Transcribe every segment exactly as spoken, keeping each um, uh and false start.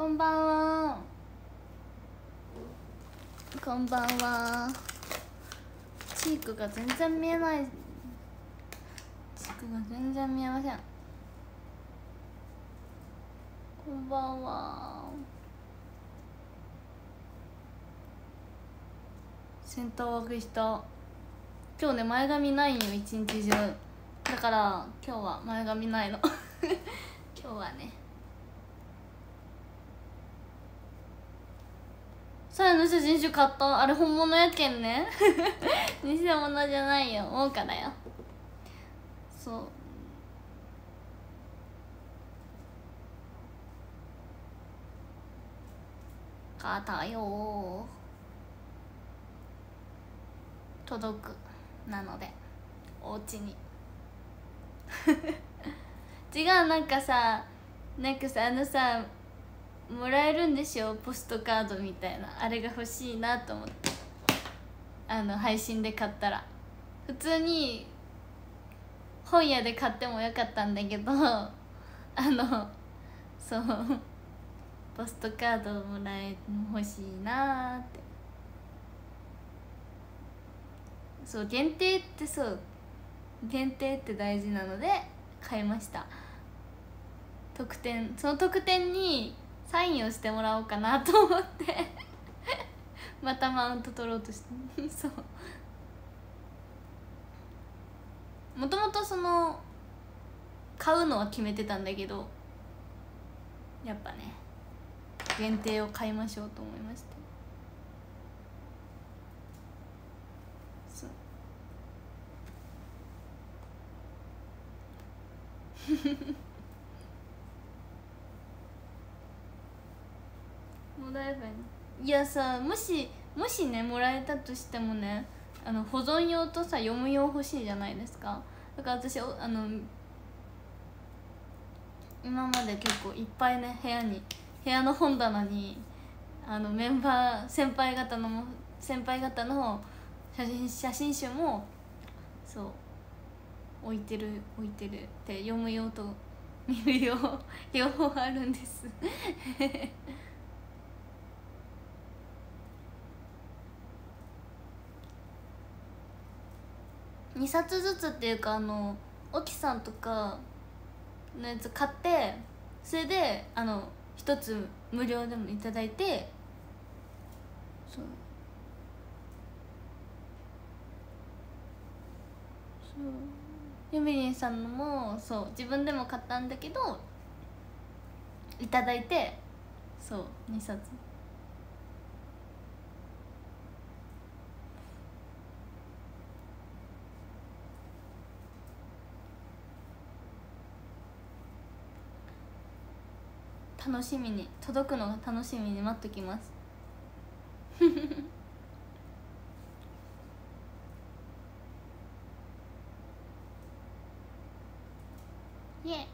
こんばんは。こんばんは。チークが全然見えない。チークが全然見えません。こんばんは。センター分けした。今日ね前髪ないよ一日中。だから今日は前髪ないの。今日はね。さやの写真集買った。あれ本物やけんね。偽物じゃないよ。豪華だよ。そう。買ったよ。届く。なのでお家に。違う、なんかさなんかさあのさもらえるんでしょ、ポストカードみたいな。あれが欲しいなと思って、あの配信で買ったら。普通に本屋で買ってもよかったんだけど、あのそうポストカードもらえ欲しいなって。そう限定って、そう限定って大事なので買いました。特典、その特典にサインをしてもらおうかなと思って。またマウント取ろうとして。そうもともとその買うのは決めてたんだけど、やっぱね限定を買いましょうと思いました。そうもらえばいい。いやさ、もしもしねもらえたとしてもね、あの保存用とさ読む用欲しいじゃないですか。だから私あの今まで結構いっぱいね部屋に部屋の本棚にあのメンバー先輩方のも先輩方の写真写真集もそう置いてる置いてるって読む用と見る用両方あるんです。にさつずつっていうか、あの沖さんとかのやつ買って、それであのひとつ無料でもいただいて、そうそうゆみりんさんのもそう自分でも買ったんだけどいただいて、そうにさつ。楽しみに、届くのが楽しみに待っときます。イエ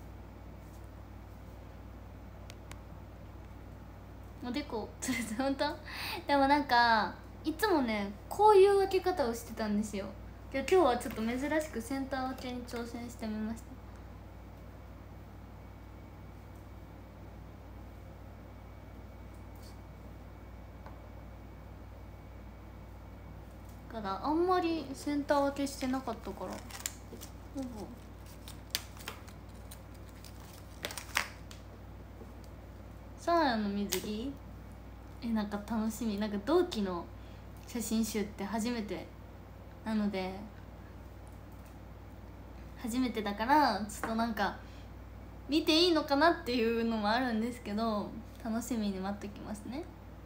イ。おでこつるつる。本当？でもなんかいつもねこういう分け方をしてたんですよ。今日はちょっと珍しくセンター分けに挑戦してみました。だからあんまりセンター分けしてなかったから、ほぼサーヤの水着えなんか楽しみ。なんか同期の写真集って初めてなので、初めてだからちょっとなんか見ていいのかなっていうのもあるんですけど、楽しみに待ってきますね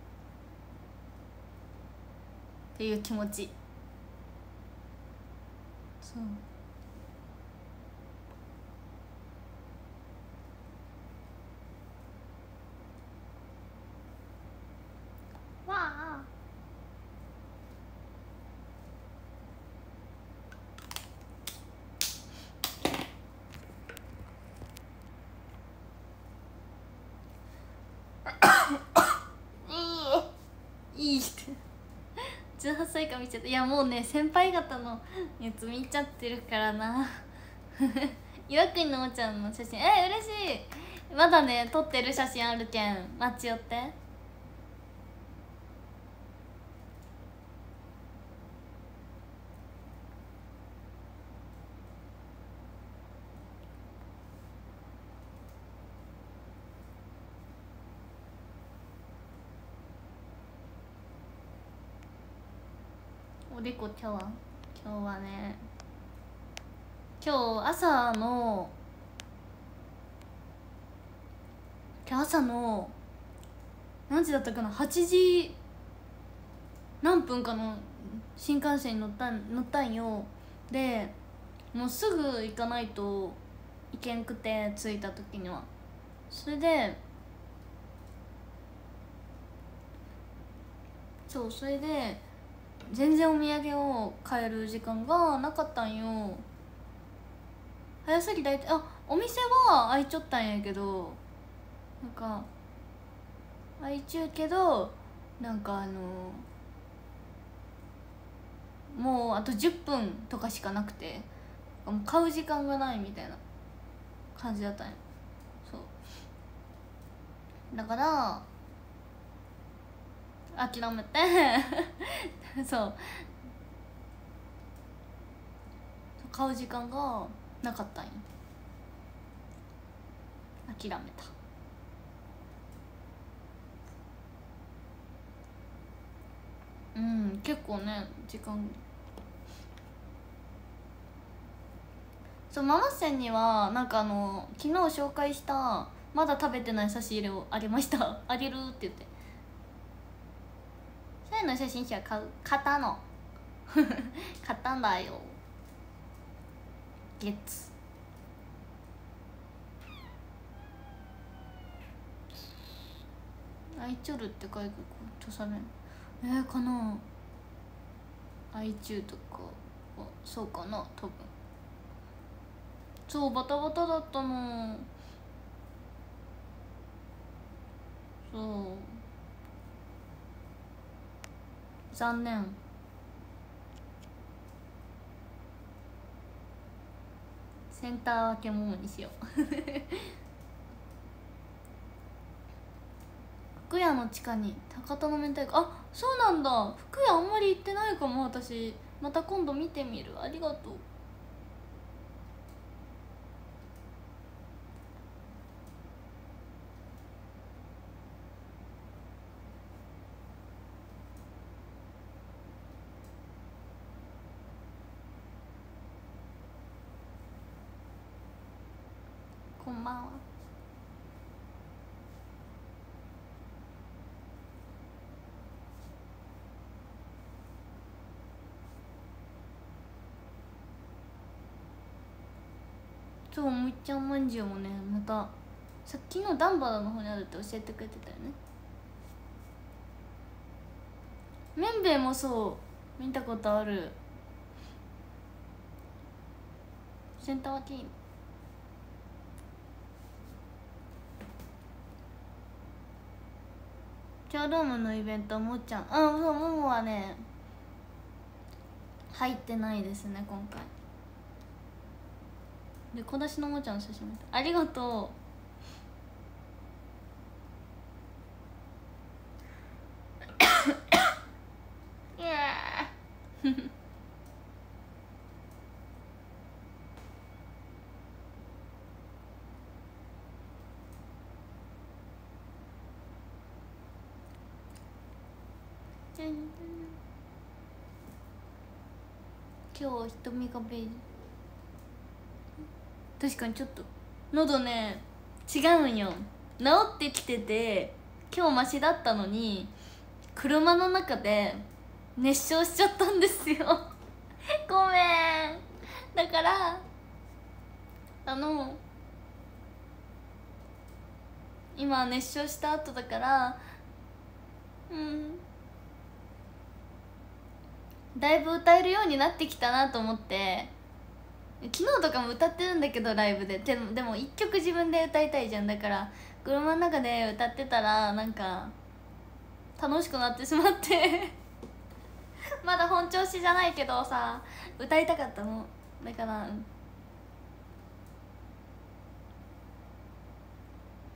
っていう気持ち。そうわあいいいいってじゅうはっさい以下見ちゃった。いやもうね先輩方のやつ見ちゃってるからな。岩国のおちゃんの写真え嬉しい。 まだね撮ってる写真あるけん待ち寄って。おでこ今日は今日はね今日朝の今日朝の何時だったかな、はちじ何分かの新幹線に乗ったん乗ったんよ。でもうすぐ行かないといけんくて、着いた時には。それでそうそれで全然お土産を買える時間がなかったんよ。早すぎだいあお店は開いちょったんやけど、なんか開いちゅうけどなんかあのもうあとじゅっぷんとかしかなくて、もう買う時間がないみたいな感じだったんや。そうだから諦めてそう買う時間がなかったんや。諦めた。うん結構ね時間。そうママせんにはなんかあの昨日紹介したまだ食べてない差し入れをあげましたあげるって言って。そういうの写真集は買う買ったの買ったんだよ。ゲッツアイチョルって書いてとされんえー、かなアイチューとかそうかな多分。そうバタバタだったの。そう残念。センター分けももにしよう福屋の地下に高田の明太子、あそうなんだ。福屋あんまり行ってないかも私。また今度見てみる。ありがとう。こんばんは。そうむっちゃんまんじゅうもねまたさっきのダンバラの方にあるって教えてくれてたよね。めんべいもそう見たことある。センター分けいい。ショールームのイベントもっちゃんあそうももはね入ってないですね今回で。小出しのおもちゃの写真ありがとういや今日瞳がベージュ。確かにちょっと喉ね違うんよ。治ってきてて今日マシだったのに車の中で熱唱しちゃったんですよごめん。だからあの今熱唱した後だからうんだいぶ歌えるようになってきたなと思って。昨日とかも歌ってるんだけどライブで。でもでもいっきょく自分で歌いたいじゃん。だから車の中で歌ってたらなんか楽しくなってしまってまだ本調子じゃないけどさ歌いたかったの。だから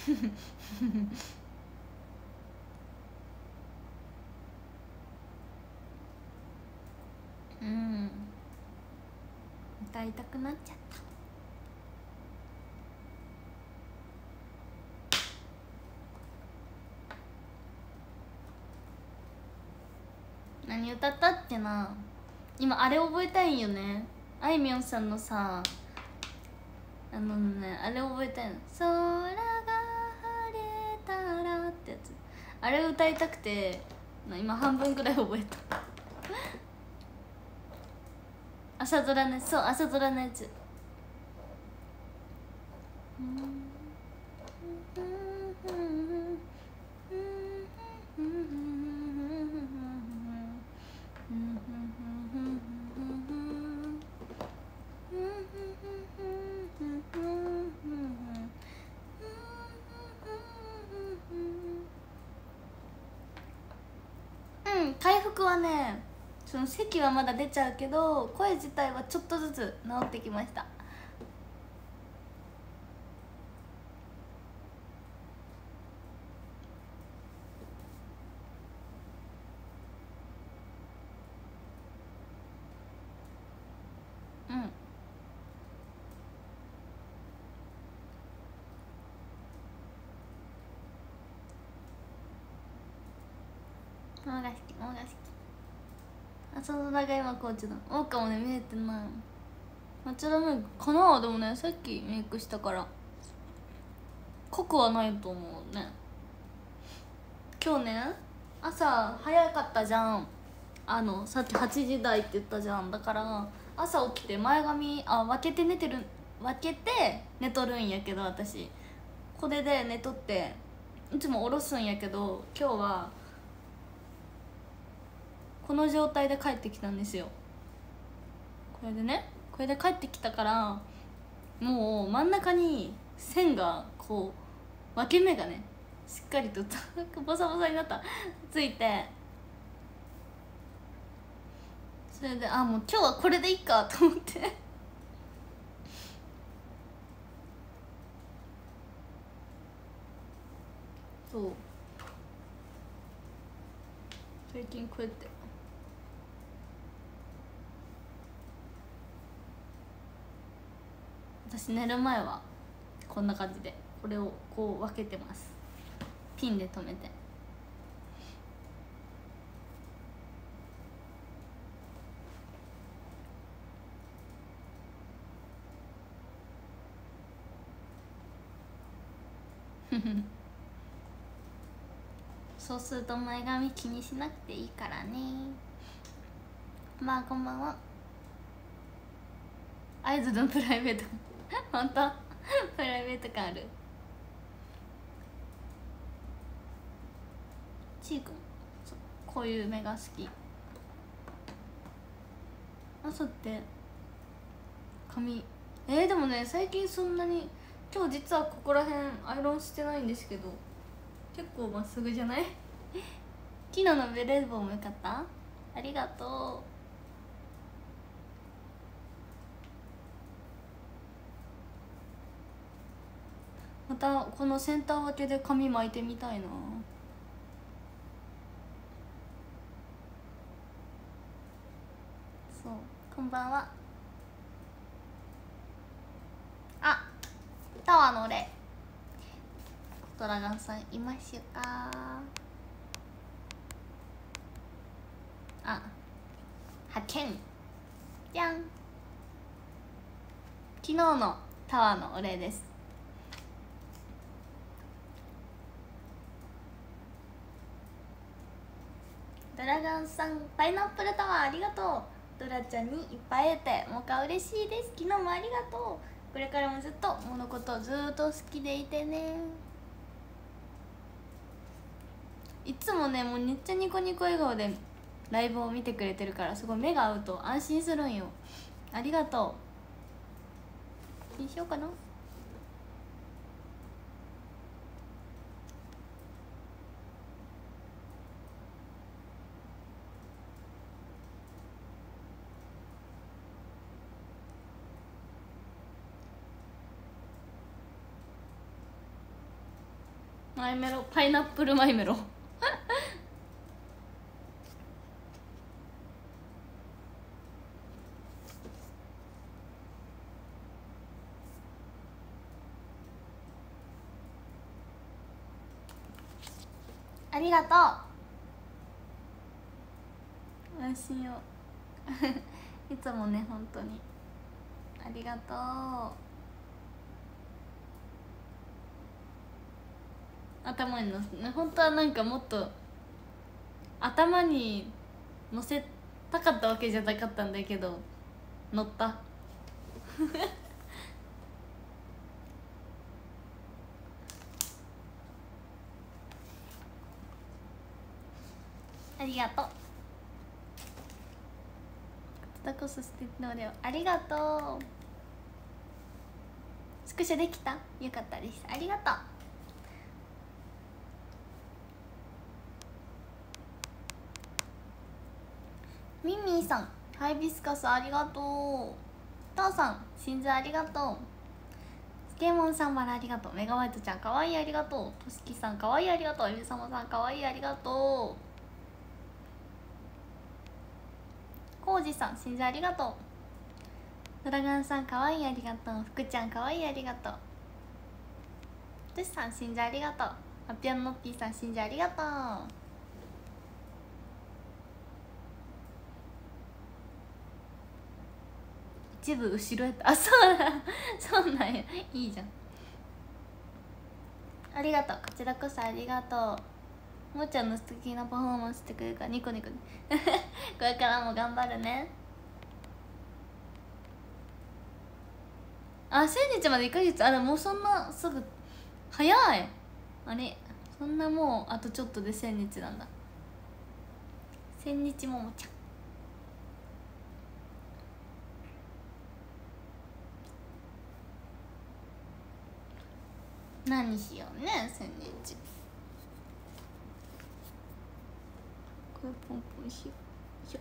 うん、歌いたくなっちゃった。何歌ったっけな。今あれ覚えたいんよね。あいみょんさんのさ、あのね、あれ覚えたいの。空が晴れたらってやつ、あれ歌いたくて今半分くらい覚えた。朝ドラの、そう、朝ドラのやつ。うん、回復はね、その咳はまだ出ちゃうけど声自体はちょっとずつ治ってきました。うん、もが好き、もが好き。朝ドラが今こっちだ。おうかもね、見えてない。町田メイクかな。でもね、さっきメイクしたから濃くはないと思うね。今日ね、朝早かったじゃん。あのさっきはちじ台って言ったじゃん。だから朝起きて前髪あ分けて寝てる、分けて寝とるんやけど、私これで寝とっていつも下ろすんやけど、今日はこの状態で帰ってきたんですよ。これでね、これで帰ってきたから、もう真ん中に線がこう分け目がねしっかりとボサボサになったついて、それであもう今日はこれでいいかと思ってそう最近こうやって私寝る前はこんな感じでこれをこう分けてます。ピンで留めてそうすると前髪気にしなくていいからね。まあこんばんは。アイドルのプライベート本当プライベート感ある。ちーくんこういう目が好き。朝って髪えー、でもね最近そんなに、今日実はここら辺アイロンしてないんですけど結構まっすぐじゃない昨日のベレー帽もよかった。ありがとう。またこのセンター分けで髪巻いてみたいな。そうこんばんは。あタワーの俺ドラガンさんいましゅか。あ発見じゃん。昨日のタワーのお礼です。ドラガンさんパイナップルタワーありがとう。ドラちゃんにいっぱい会えてもか嬉しいです。昨日もありがとう。これからもずっとものことずっと好きでいてね。いつもねもうめっちゃニコニコ笑顔でライブを見てくれてるから、すごい目が合うと安心するんよ。ありがとう。にしようかな。 マイメロ、パイナップルマイメロありがとう安心よいつもね、本当にありがとう。頭にのせ、本当はなんかもっと頭に乗せたかったわけじゃなかったんだけど乗ったありがとう。こちらこそ素敵なお礼をありがとう。スクショできた？よかったです。ありがとう。ミンミンさん、ハイビスカスありがとう。タオさん、シンズありがとう。スケモンさんまらありがとう。メガワイトちゃんかわいいありがとう。としきさんかわいいありがとう。ゆうさまさんかわいいありがとう。コウジさん、シンズありがとう。ドラガンさんかわいいありがとう。福ちゃんかわいいありがとう。トシさん、シンズありがとう。アピアノッピーさん、シンズありがとう。一部後ろやった。あ、そうだそうなんや。いいじゃん。ありがとう。こちらこそありがとう。もーちゃんの素敵なパフォーマンスしてくれるからニコニコこれからも頑張るね。あ、せんにちまでいっかげつ。あ、でももうそんなすぐ早い。あれ、そんなもうあとちょっとでせんにちなんだ。千日ももちゃん何しようね、千日。これポンポンしよう。よ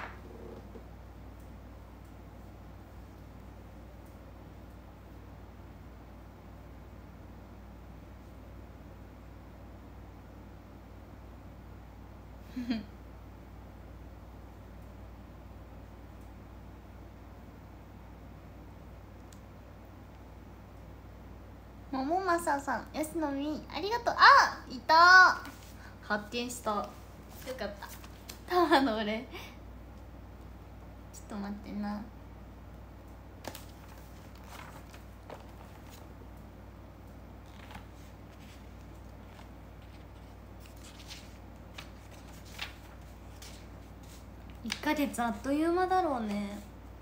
ももまささん、やすのみありがとう。あ、いた、発見した。よかった。タワーの俺ちょっと待ってな。いっかげつあっという間だろうね。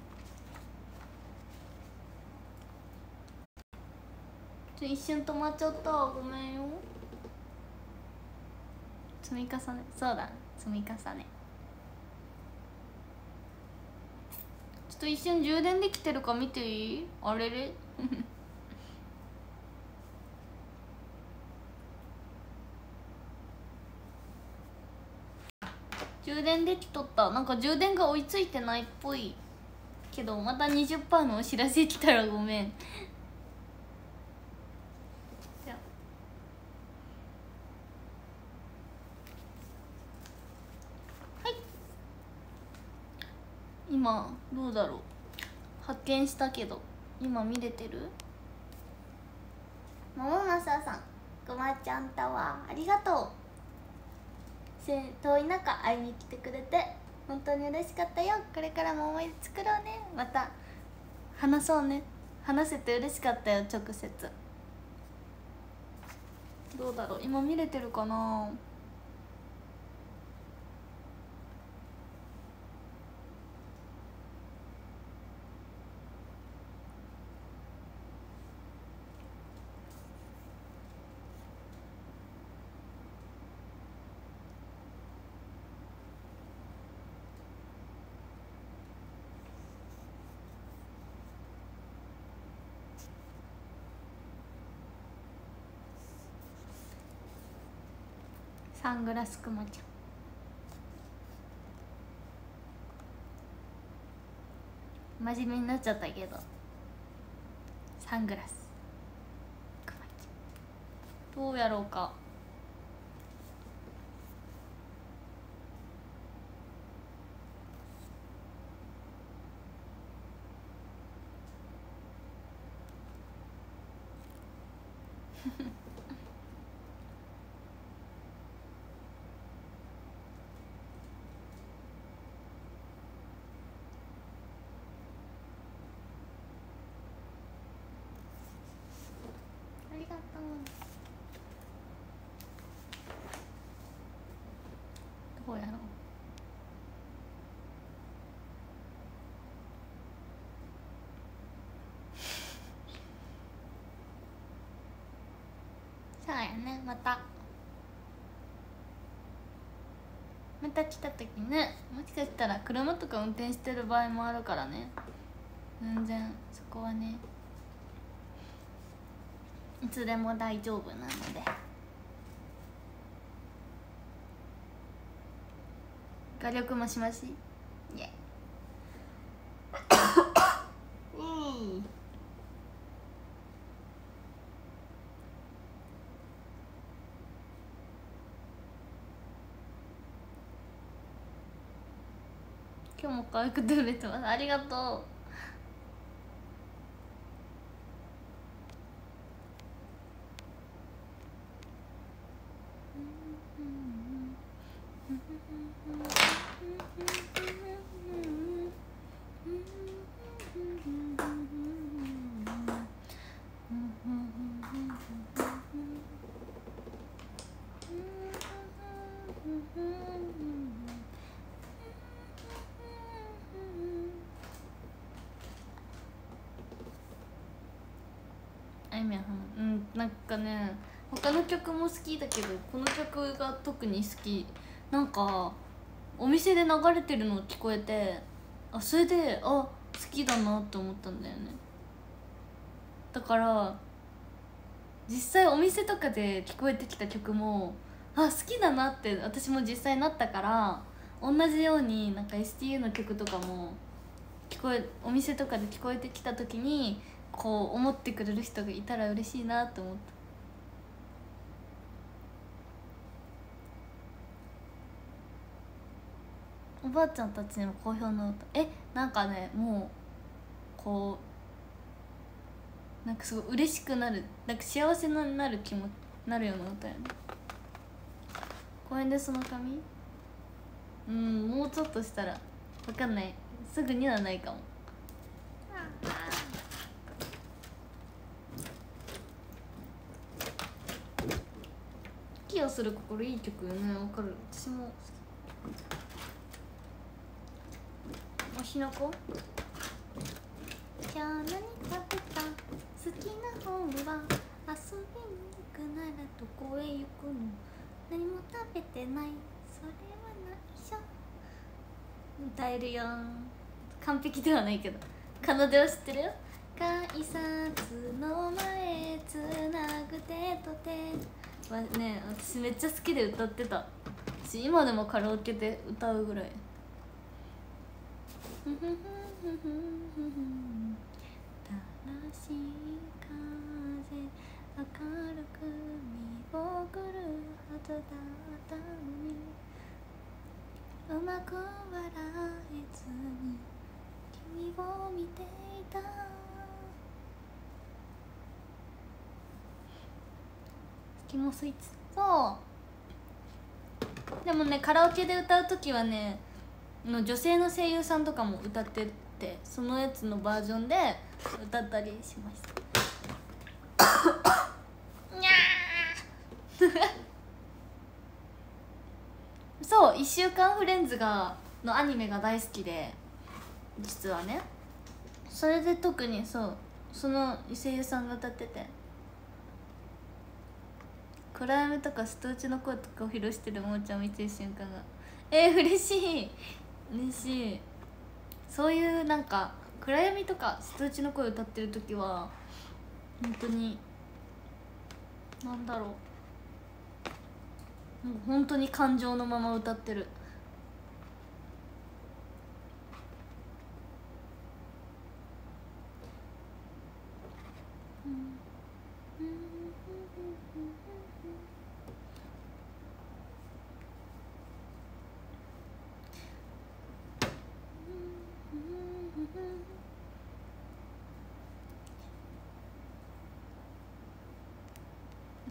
ちょ一瞬止まっちゃった、ごめんよ。積み重ね、そうだ、積み重ね。ちょっと一瞬充電できてるか見ていい？あれれ充電できとった。なんか充電が追いついてないっぽいけど、また にじゅっパーセント のお知らせ来たらごめん。じゃあはい、今どうだろう。発見したけど今見れてる？ももまささん、ごまちゃんタワーありがとう。遠い中会いに来てくれて本当に嬉しかったよ。これからも思い出作ろうね。また話そうね。話せて嬉しかったよ、直接。どうだろう、今見れてるかな。サングラスくまちゃん、真面目になっちゃったけど、サングラスくまちゃんどうやろうか。 ありがとう。どうやろう。そうやね、またまた来た時ね、もしかしたら車とか運転してる場合もあるからね、全然そこはねいつでも大丈夫なので。画力もしましイエイうん今日も可愛く撮れてます。ありがとう。あいみょん、うん、なんかね他の曲も好きだけどこの曲が特に好き。なんかお店で流れてるの聞こえて、あそれであ好きだなって思ったんだよね。だから実際お店とかで聞こえてきた曲もあ好きだなって私も実際なったから、同じようになんか エスティーユー の曲とかも聞こえお店とかで聞こえてきた時にこう思ってくれる人がいたら嬉しいなって思った。おばあちゃんたちにも好評の歌、えなんかねもうこうなんかすごい嬉しくなる、なんか幸せになる気もなるような歌やね。公園でその髪、うんもうちょっとしたらわかんない、すぐにはないかも。息をする心いい曲よね。わかる、私も好き。おひなこ今日何食べた、好きな本は遊びに行くならどこへ行くの、何も食べてないそれは内緒。歌えるよ、完璧ではないけど奏では知ってるよ。改札の前つなぐ手と手はね私めっちゃ好きで歌ってたし、今でもカラオケで歌うぐらい。しい風明るく見送るはずだったのに、うまく笑えずに君を見ていた。スキモスイーツ、そうでもねカラオケで歌う時はねの女性の声優さんとかも歌ってて、そのやつのバージョンで歌ったりしましたにゃーそう、いっしゅうかんフレンズがのアニメが大好きで、実はねそれで特にそうその声優さんが歌ってて、暗闇とか舌打ちの声とかを披露してるもーちゃんを見てる瞬間がえー、嬉しい嬉しい。そういうなんか暗闇とか舌打ちの声を歌ってる時は本当になんだろう、もう本当に感情のまま歌ってる。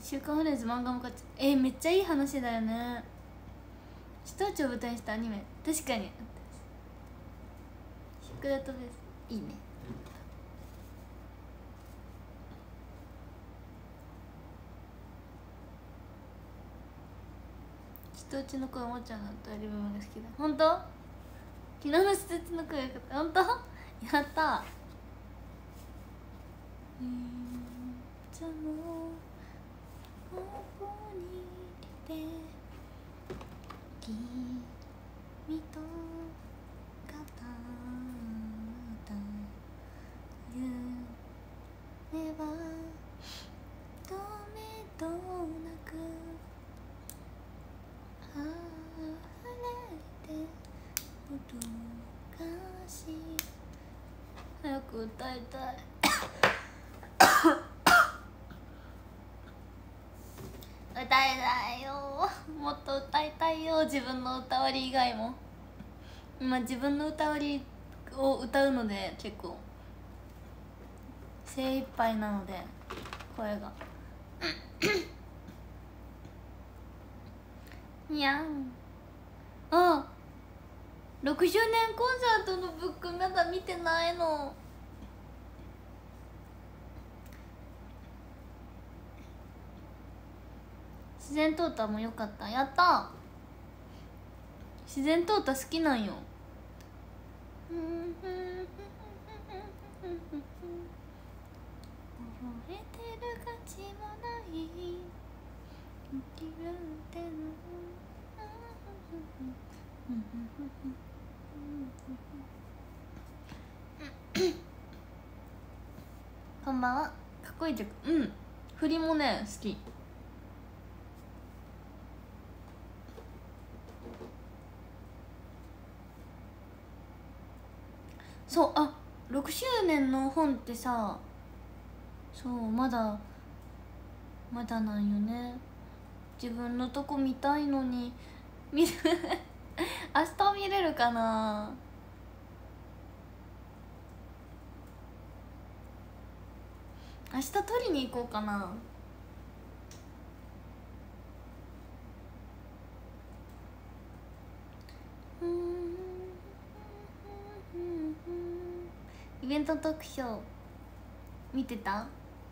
週刊フレンズ漫画も買っちゃえー、めっちゃいい話だよね。首都町を舞台にしたアニメ、確かにシークレットベースいいね。首都町の声もちゃんの歌り部分が好きだ。本当？昨日の首都町の声が良かった。本当？やった。いつもここに来て君と語った夢は止めどなく溢れてもどかし早く歌いたい歌いたいよ、もっと歌いたいよ。自分の歌割り以外も今自分の歌割りを歌うので結構精一杯なので声がにゃん。あ、ろくしゅうねんコンサートのブックまだ見てないの。自然淘汰も良かった。やった。自然淘汰好きなんよ。溺れてる価値もない生きるってのこんばんは。かっこいい曲。うん、振りもね好き。そう、あ、ろくしゅうねんの本ってさ、そうまだまだなんよね。自分のとこ見たいのに見る明日見れるかな。明日取りに行こうかな。イベントトークショー見てた？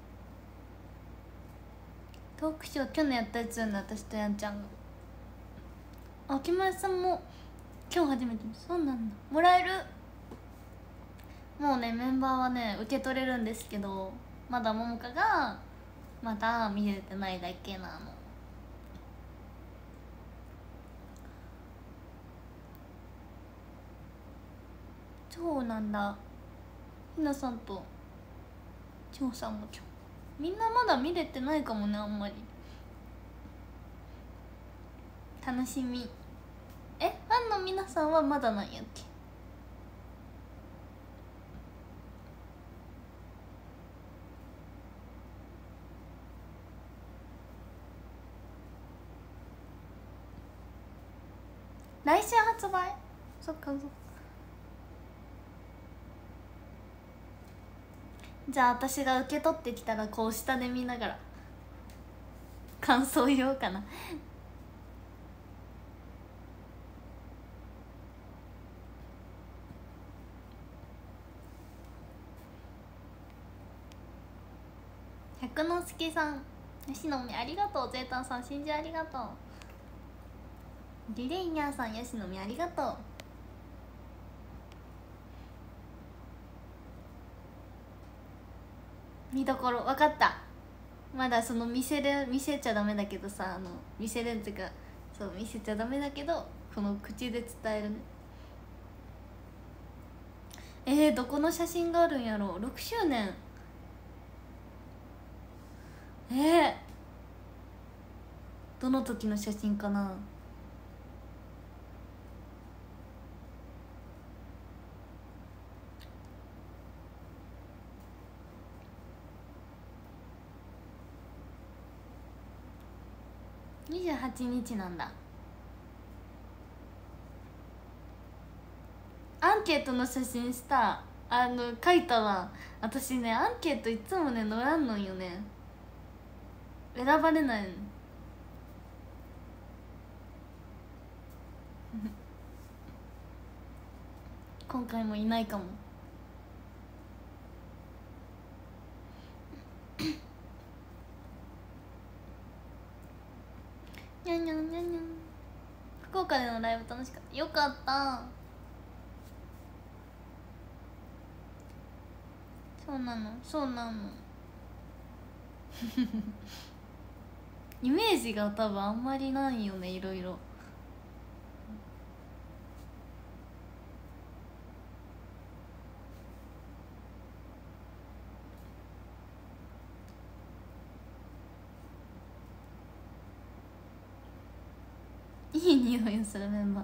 トークショー去年やったやつよね、私とやんちゃんが。あ、木村さんも今日初めて。そうなんだ。もらえる。もうねメンバーはね受け取れるんですけど、まだももかがまだ見れてないだけなの。そうなんだ。ひなさんとちょうさんもちょみんなまだ見れてないかもね。あんまり楽しみ。え、ファンの皆さんはまだなんやっけ。来週発売。そっかそっか。じゃあ私が受け取ってきたらこう下で見ながら感想言おうかな。百之助さん、吉野美ありがとう。ゼータンさん、真珠ありがとう。リレイニャーさん、吉野美ありがとう。見どころ分かった。まだその見せれ見せちゃダメだけどさ、あの見せれんっていうか、そう見せちゃダメだけどこの口で伝えるね。えー、どこの写真があるんやろう。ろくしゅうねん。えー、どの時の写真かな。にじゅうはちにちなんだ。アンケートの写真したあの書いたわ。私ねアンケートいつもね載らんのんよね。 選ばれないの今回もいないかも。にゃんにゃんにゃんにゃん。福岡でのライブ楽しかった。よかった。そうなのそうなのイメージが多分あんまりないよね、いろいろ。いい匂いをするメンバー。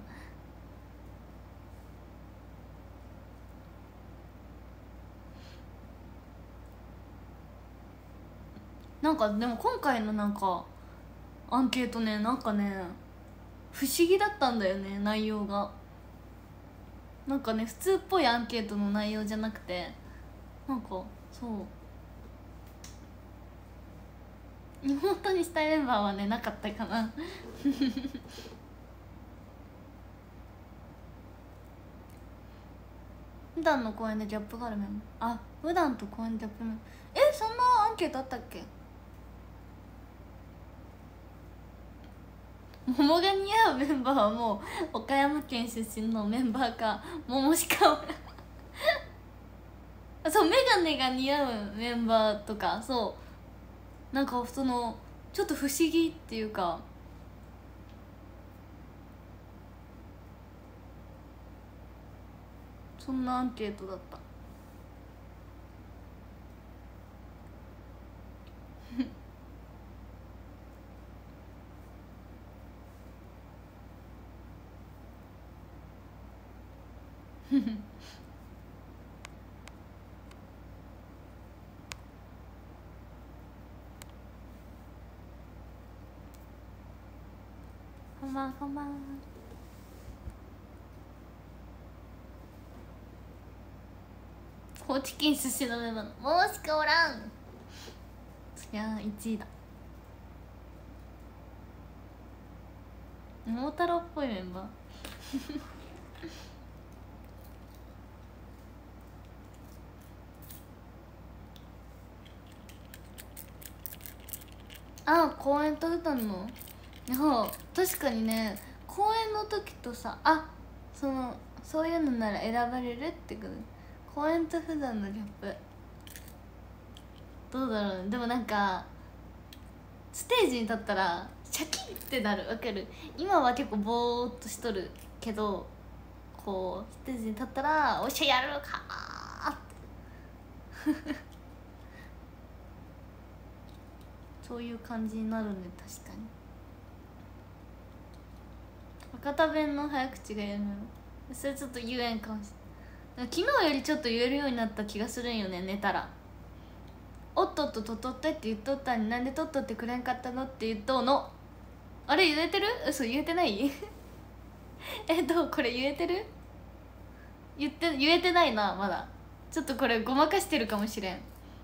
なんかでも今回のなんかアンケートね、なんかね不思議だったんだよね、内容が。なんかね普通っぽいアンケートの内容じゃなくて、なんかそう妹にしたいメンバーはねなかったかな普段の公演でギャップがあるメンバー。あ、普段と公演でギャップメンバー。え、そんなアンケートあったっけ。桃が似合うメンバーはもう岡山県出身のメンバーか桃しかおらんそう、メガネが似合うメンバーとか、そうなんかそのちょっと不思議っていうか、そんなアンケートだったこんばんこんばん。高知県出身のメンバーのもうしかおらん。そりゃいちいだ。桃太郎っぽいメンバーあ、公演と歌うの。いや確かにね、公演の時とさ、あ、そのそういうのなら選ばれるってこと。公演と普段のギャップどうだろうね。でもなんかステージに立ったらシャキッってなる。わかる。今は結構ボーっとしとるけど、こうステージに立ったらおっしゃやるかーってそういう感じになるね。確かに博多弁の早口が言えるの、それちょっと言えんかもしれない。昨日よりちょっと言えるようになった気がするんよね、寝たら。おっとっととっとってって言っとったのに、なんでとっとってくれんかったのって言っとうの。あれ言えてる？嘘、言えてないえっとこれ言えてる？言って言えてないな、まだ。ちょっとこれごまかしてるかもしれん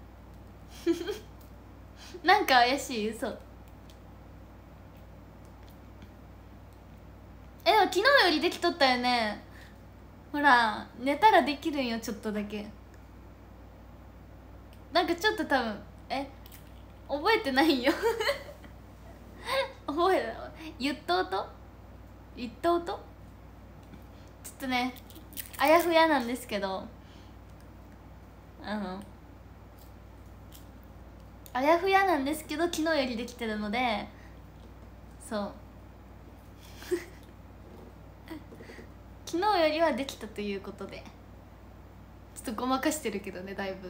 なんか怪しい。嘘。え、でも昨日よりできとったよね。ほら寝たらできるんよ、ちょっとだけ。なんかちょっと多分え覚えてないよ覚え言っとうと言っとうとちょっとねあやふやなんですけど、あのあやふやなんですけど昨日よりできてるので、そう昨日よりはできたということで、ちょっとごまかしてるけどね、だいぶ。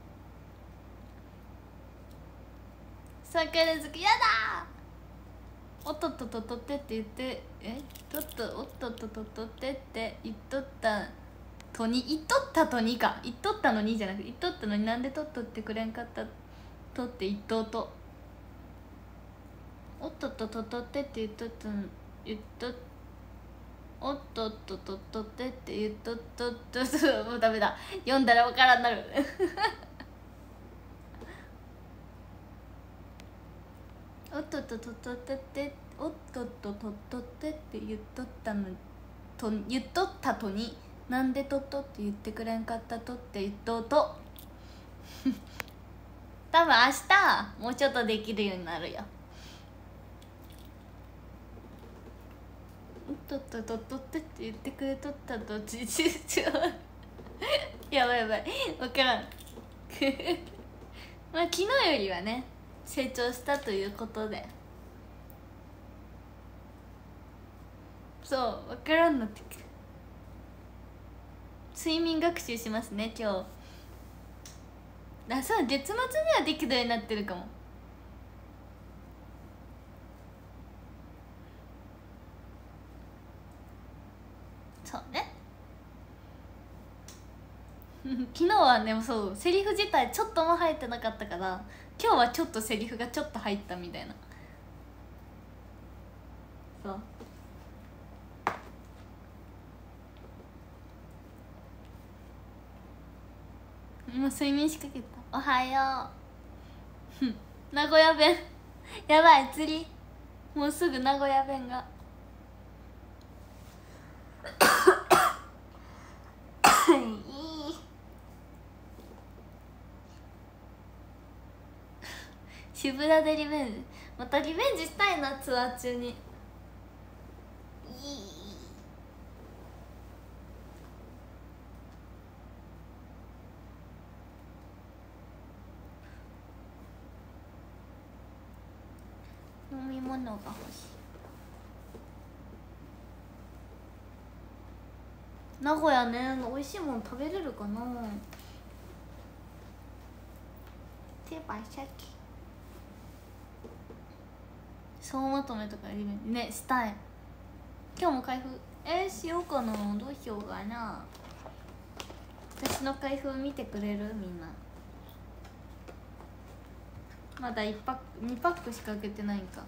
さんかい連続やだー。おっとっとっとっとってって言って、えとっとおっとっとっとっとってって言っとったとに言っとったとにか言っとったのにじゃなくて、言っとったのになんでとっとってくれんかったとって言っとうと、おっとっとっとっとってって言っとったの言っとおっとっとっとっとってって言っとっとっとっと、もうダメだ、読んだらわからんなるおっとっとっとっとってっておっとっとっとっとってって言っとったのと言っとったとになんでとっとって言ってくれんかったとって言っとうと多分明日もうちょっとできるようになるよ。おっとっとっとっとってって言ってくれとったとちちちやばいやばい分からんまあ昨日よりはね成長したということで、そう分からんのってくる。睡眠学習しますね今日。あ、そう月末にはできるようになってるかも。そうね昨日はねそうセリフ自体ちょっとも入ってなかったから今日はちょっとセリフがちょっと入ったみたいな。そうもう睡眠しかけた。おはよう名古屋弁やばい釣りもうすぐ名古屋弁がいい渋谷でリベンジまたリベンジしたいなツアー中に。いい飲み物が欲しい。名古屋ね美味しいもの食べれるかな。手羽先総まとめとかリベンジねしたい。今日も開封えー、しようかな。どうしようかな。私の開封見てくれるみんな。まだいちパックにパックしか開けてないんか。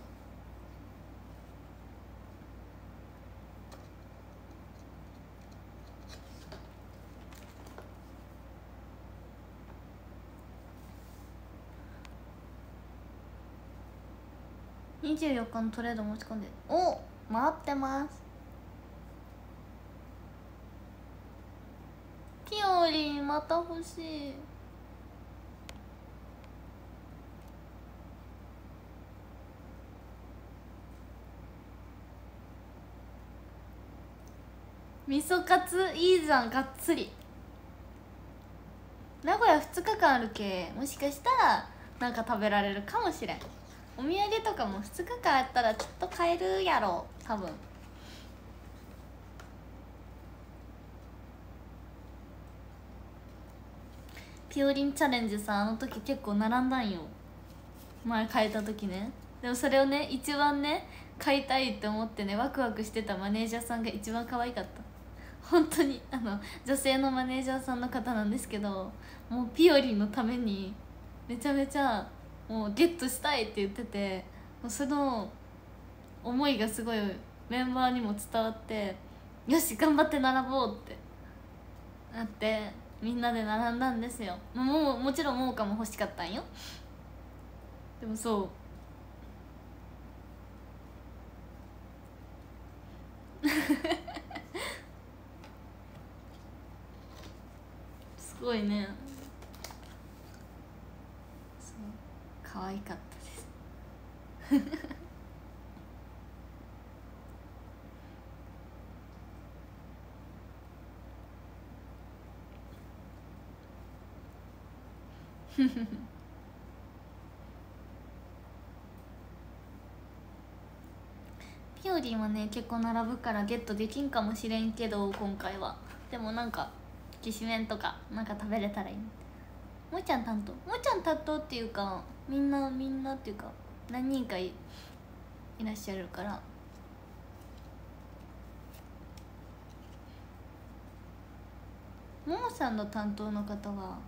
にじゅうよっかのトレード持ち込んでお回ってます。ピオリンまた欲しい。味噌カツいいじゃんがっつり。名古屋ふつかかんあるけもしかしたらなんか食べられるかもしれん。お土産とかもふつかかんあったらきっと買えるやろ多分。ピオリンチャレンジさあの時結構並んだんよ前買えた時ね。でもそれをね一番ね買いたいって思ってねワクワクしてたマネージャーさんが一番可愛かった。本当にあの女性のマネージャーさんの方なんですけどもうピオリンのためにめちゃめちゃもうゲットしたいって言っててもうその思いがすごいメンバーにも伝わってよし頑張って並ぼうってなってみんなで並んだんですよ。もうもちろんももかも欲しかったんよ。でもそうすごいねそう可愛かったですピオリンはね結構並ぶからゲットできんかもしれんけど今回はでもなんかきしめんとかなんか食べれたらいい。もーちゃん担当もーちゃん担当っていうかみんなみんなっていうか何人か い, いらっしゃるからももさんの担当の方は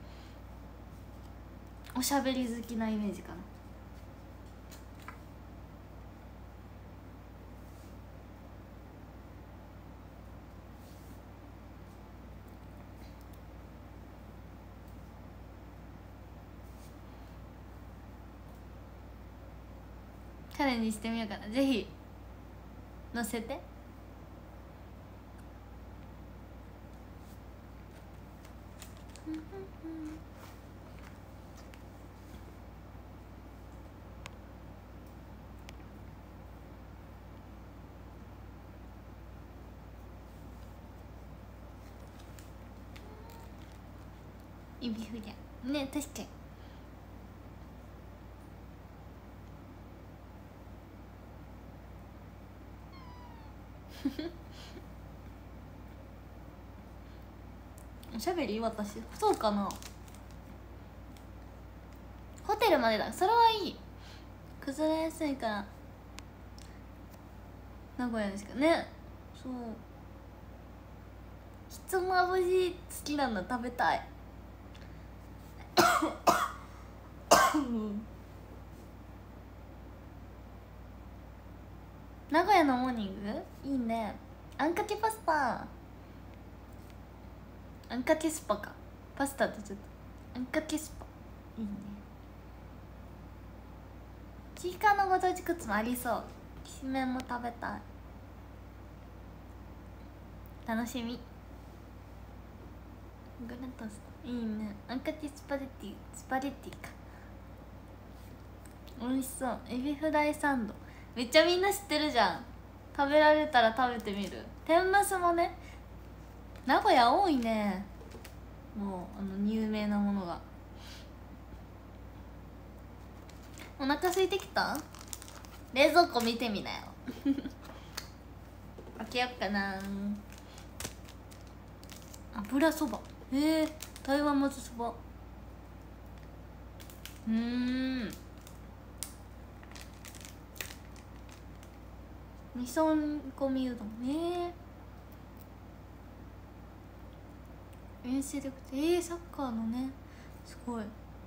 おしゃべり好きなイメージかな。 チャレンジしてみようかな。ぜひ載せて。イビフリャね、確かに。おしゃべり私そうかな。ホテルまでだ、それはいい。崩れやすいから名古屋ですけどね。そう、ひつまぶし好きなの食べたい。名古屋のモーニングいいね。あんかけパスタ、あんかけスパか、パスタとちょっとあんかけスパいいね。ちいかわのご当地グッズもありそう。きしめんも食べたい。楽しみ。グラタスいいね。あんかけスパゲッティ、スパゲッティか。美味しそう。エビフライサンドめっちゃみんな知ってるじゃん。食べられたら食べてみる。天むすもね、名古屋多いね。もうあの有名なものが。お腹空いてきた？冷蔵庫見てみなよ。開けよっかな。油そば、へえ、台湾まぜそば。うん、味噌煮込みうどんね。遠征でえー、サッカーのね、すごい。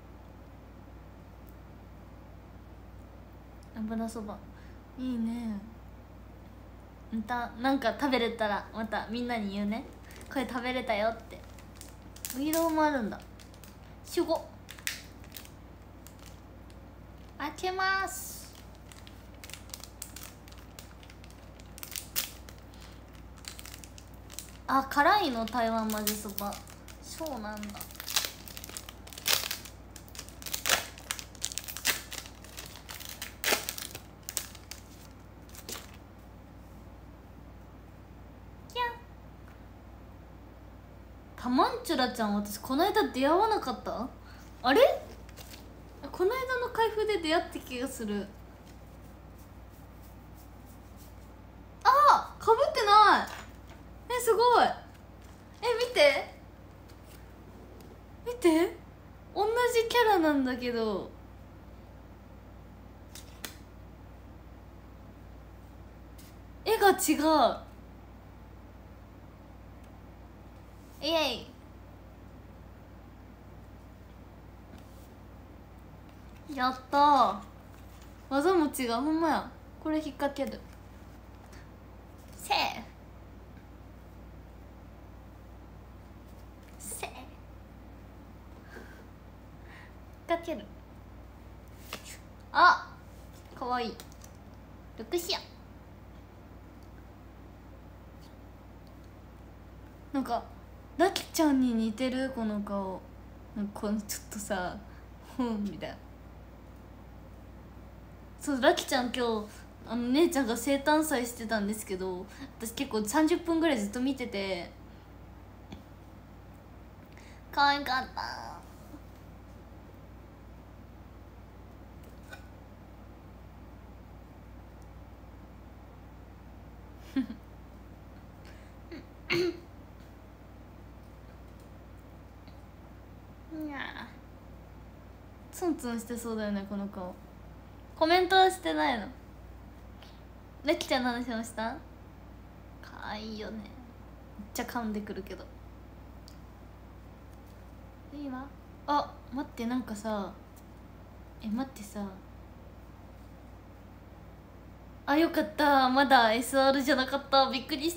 油そばいいね。またなんか食べれたらまたみんなに言うね。これ食べれたよって。ういろうもあるんだ。集合。開けます。あ、辛いの台湾まぜそば。そうなんだ。タマンチュラちゃん、私この間出会わなかった？あれ、この間の開封で出会った気がする。あ、かぶってない。え、すごい。え、見て見て、同じキャラなんだけど絵が違う。イエイ、やったー。技も違う。ほんまや。これ引っ掛ける。せーせー引っ掛ける。あ、かわいい。ルクシア。なんかラキちゃんに似てる、この顔。なんかこのちょっとさ、ふんみたいな。そう、ラキちゃん今日あの姉ちゃんが生誕祭してたんですけど、私結構さんじゅっぷんぐらいずっと見てて可愛かった。にゃツンツンしてそうだよね、この顔。コメントはしてないの。ラキちゃんの話もした。可愛いよね。めっちゃ噛んでくるけどいいわ。あ、待って、なんかさ、え、待ってさ、あ、よかった、まだ エスアール じゃなかった。びっくりした。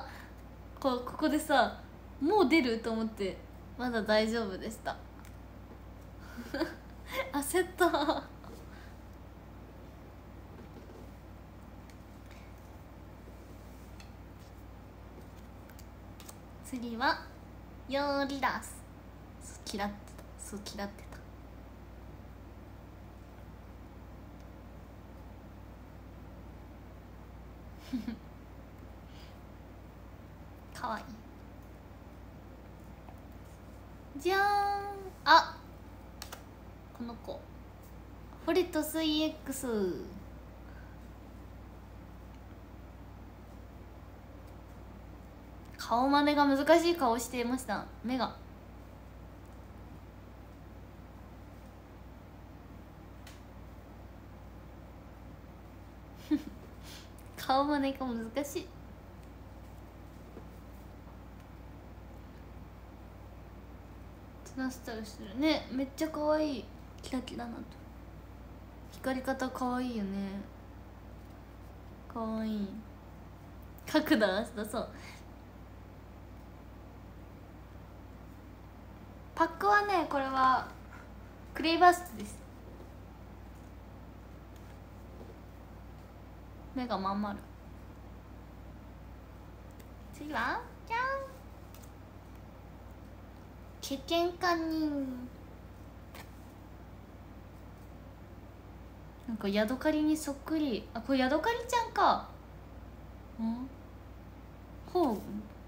こここでさ、もう出ると思って、まだ大丈夫でした。焦った。 次はヨーリラス。嫌ってた、そう嫌ってたかわいいじゃーん。あ、この子フォレトス イーエックス。 顔真似が難しい顔していました。目が顔真似が難しい。ツナスタルしてるね。めっちゃ可愛い。キラキラなと光り方可愛いよね。可愛い。角度合わせた。そう、パックはね、これはクレイバーストです。目がまん丸。次はじゃん、ケケンカ人。なんかヤドカリにそっくり。あ、これヤドカリちゃんか。ん、ほう、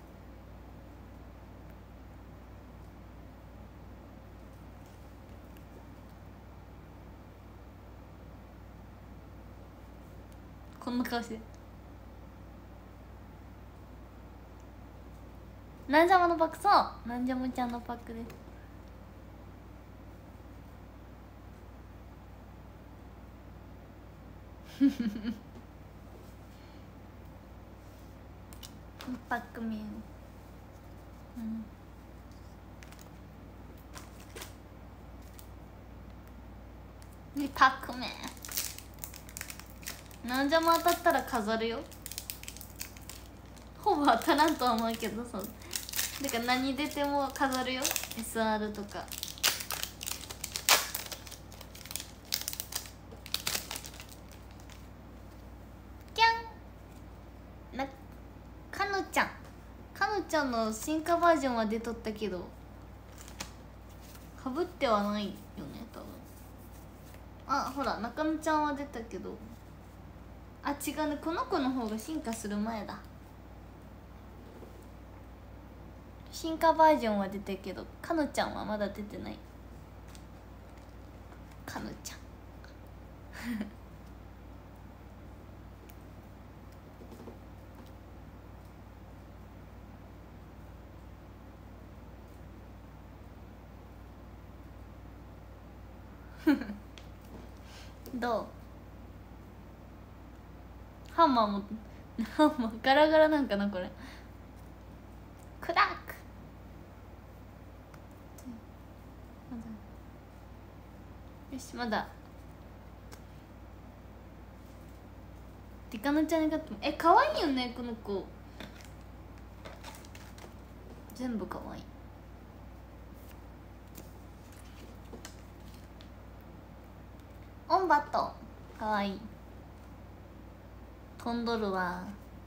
こんな顔して。なんじゃまのパック。そう、なんじゃまちゃんのパックです。パックミン、うん、でパックメン。なんじゃま当たったら飾るよ。ほぼ当たらんとは思うけど、そうだから何出ても飾るよ。 エスアール とか。キャンな、かのちゃん。かのちゃんの進化バージョンは出とったけどかぶってはないよね多分。あ、ほら中野ちゃんは出たけど、あ、違うね、この子の方が進化する前だ。進化バージョンは出てるけどかのちゃんはまだ出てない。かのちゃんどう、ハンマーもハンマーガラガラなんかなこれ。クラック。よし、まだリカナちゃんに買っても、え、可愛いよねこの子。全部可愛い。オンバット可愛い。飛んどるわ。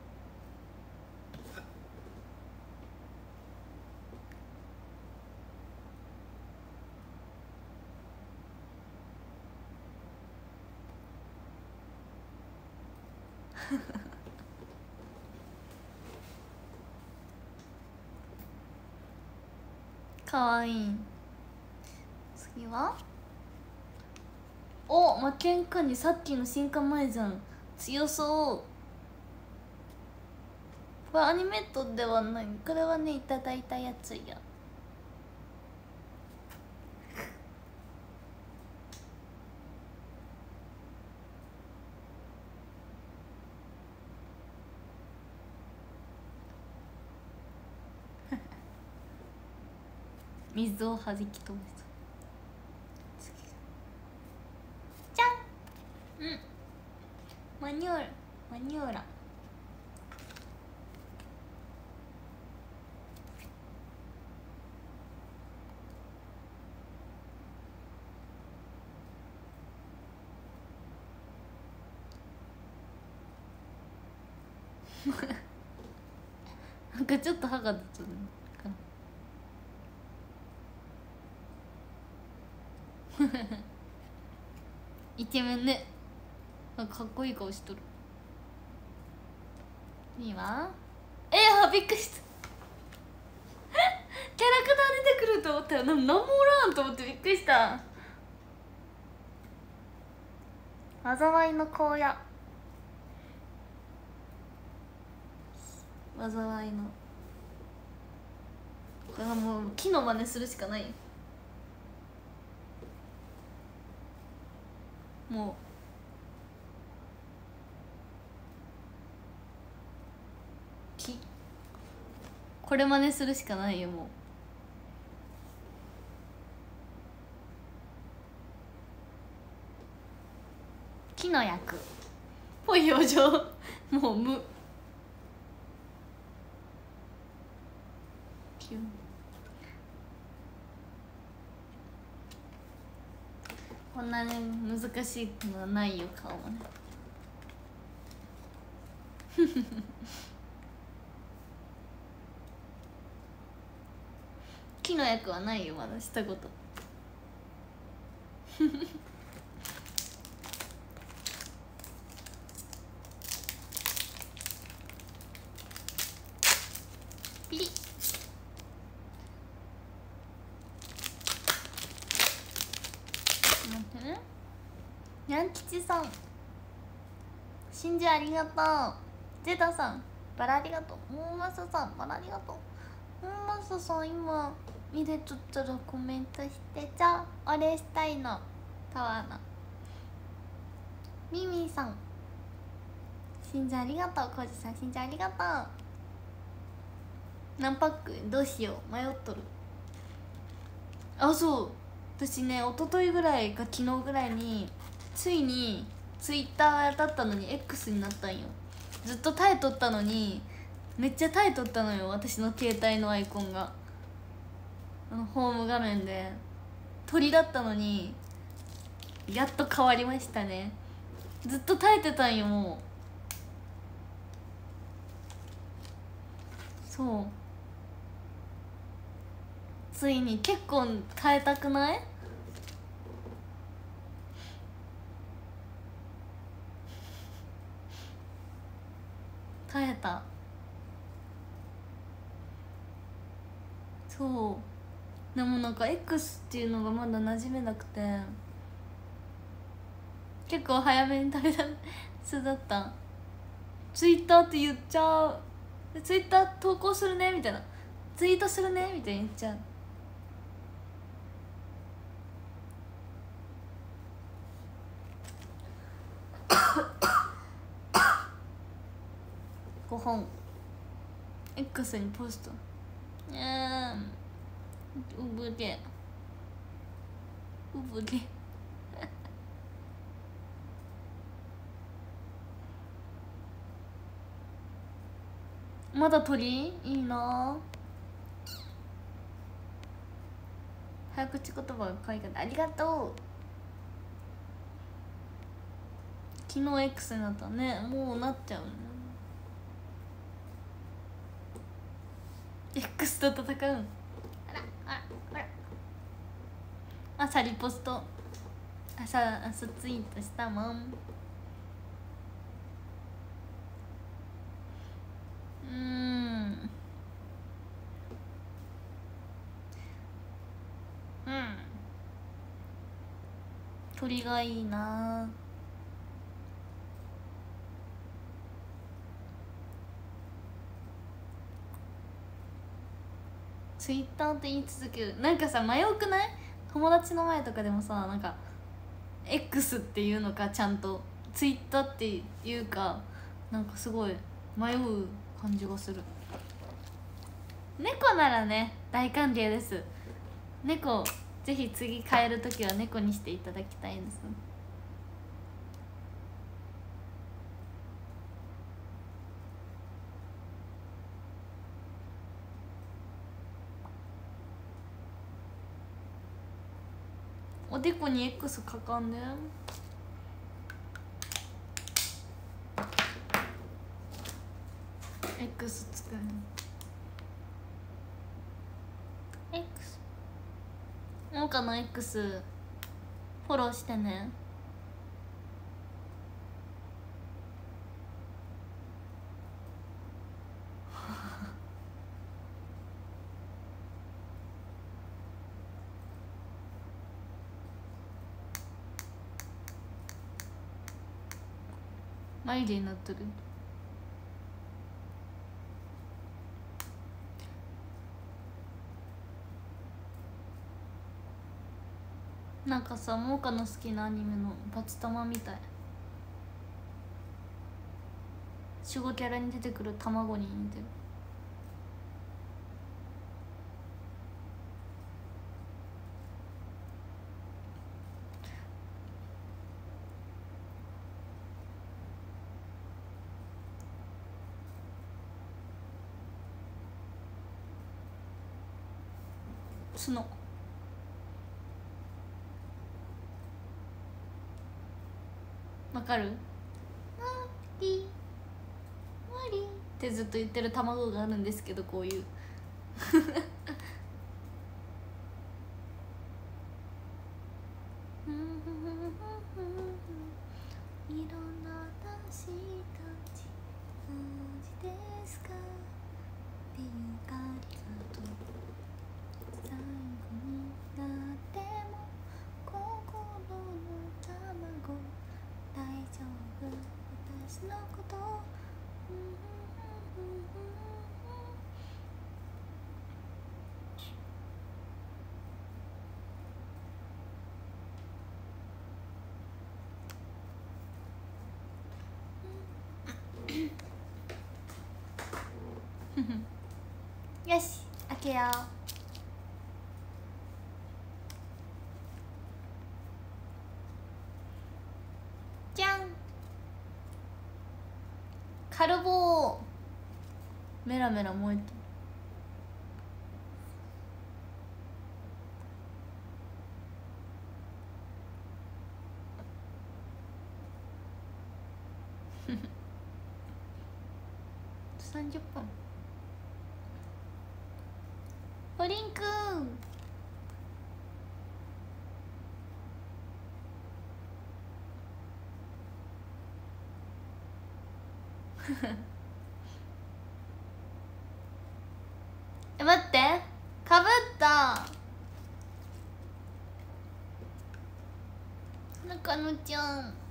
かわいい。次はお、負けんかにさっきの進化前じゃん。強そう。これアニメートではない。これはね、いただいたやつや。水をはじき飛ばした。じゃん。うん。マニューラマニューラなんかちょっと歯が出てる。 イケメンね。かっこいい顔しとる。いいわ。えー、びっくりしたキャラクター出てくると思ったよ。な、なんもおらんと思ってびっくりした。災いの荒野、災いのこれはもう木の真似するしかないよ。もう木、これ真似するしかないよ。もう木の役ぽい表情もう無。こんなね難しいのはないよ、顔はね木の役はないよ、まだしたことピリッ。待ってね。にゃん吉さん、しんじありがとう。ゼタさん、バラありがとう。モーマサさん、バラありがとう。モーマサさん、今見れとったらコメントして。じゃあお礼したいの。タワーのミミさん、しんじありがとう。コウジさん、しんじありがとう。何パックどうしよう、迷っとる。あ、そう、私ね、一昨日ぐらいか昨日ぐらいについにツイッターだったのに X になったんよ。ずっと耐えとったのに、めっちゃ耐えとったのよ、私の携帯のアイコンが。あのホーム画面で鳥だったのにやっと変わりましたね。ずっと耐えてたんよ。もうそう、ついに。結構耐えたくない？耐えた。そうでもなんか X っていうのがまだ馴染めなくて、結構早めに食べた巣だった。ツイッターって言っちゃう。ツイッター投稿するねみたいな、ツイートするねみたいに言っちゃう。ごほん X にポスト。うん、うぶでうぶでまだ鳥いいな。早口言葉が可愛かった。ありがとう。昨日 X になったね。もうなっちゃうね。 X と戦う。あらああら、朝リポスト、朝朝ツイートしたもん。うーんうん、鳥がいいな。ツイッターって言い続ける。なんかさ、迷うくない？友達の前とかでもさ、なんか X っていうのか、ちゃんとツイッターっていうか、なんかすごい迷う感じがする。猫ならね、大歓迎です。猫ぜひ次変えるときは猫にしていただきたいです。おでこに X かかんで、X 作る X なんかな。 X フォローしてね。眉毛になっとる。なんかさ、モーカの好きなアニメのバツタマみたい。守護キャラに出てくる卵に似てる。角わかる？マリマリってずっと言ってる卵があるんですけど、こういういろんな私たち同じですかっていうかずっと最後になっても心の卵大丈夫私のことよし開けよう。じゃん、カルボーメラメラ燃えてるさんじゅっぷん。ポリンくんえ、待って、かぶった中野ちゃん。